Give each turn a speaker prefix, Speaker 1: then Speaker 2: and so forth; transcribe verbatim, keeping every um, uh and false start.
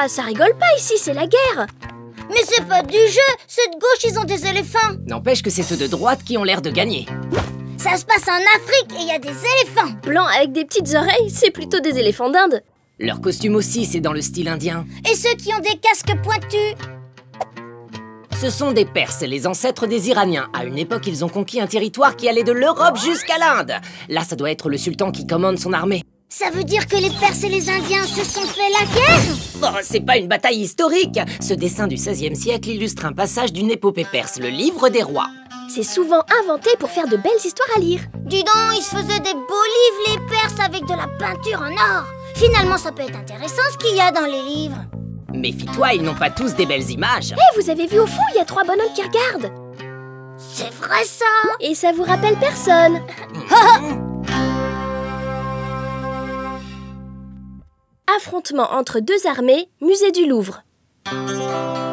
Speaker 1: Ah, ça rigole pas ici, c'est la guerre.
Speaker 2: Mais c'est pas du jeu. Ceux de gauche, ils ont des éléphants.
Speaker 3: N'empêche que c'est ceux de droite qui ont l'air de gagner.
Speaker 2: Ça se passe en Afrique et il y a des éléphants.
Speaker 1: Blancs avec des petites oreilles, c'est plutôt des éléphants d'Inde.
Speaker 3: Leur costume aussi, c'est dans le style indien.
Speaker 2: Et ceux qui ont des casques pointus?
Speaker 3: Ce sont des Perses, les ancêtres des Iraniens. À une époque, ils ont conquis un territoire qui allait de l'Europe jusqu'à l'Inde. Là, ça doit être le sultan qui commande son armée.
Speaker 2: Ça veut dire que les Perses et les Indiens se sont fait la guerre?
Speaker 3: Bon, c'est pas une bataille historique. Ce dessin du seizième siècle illustre un passage d'une épopée perse, le livre des rois.
Speaker 1: C'est souvent inventé pour faire de belles histoires à lire.
Speaker 2: Dis donc, ils se faisaient des beaux livres, les Perses, avec de la peinture en or. Finalement, ça peut être intéressant ce qu'il y a dans les livres.
Speaker 3: Méfie-toi, ils n'ont pas tous des belles images.
Speaker 1: Hé, hey, vous avez vu au fond, il y a trois bonhommes qui regardent.
Speaker 2: C'est vrai ça?
Speaker 1: Et ça vous rappelle personne? Affrontement entre deux armées, musée du Louvre.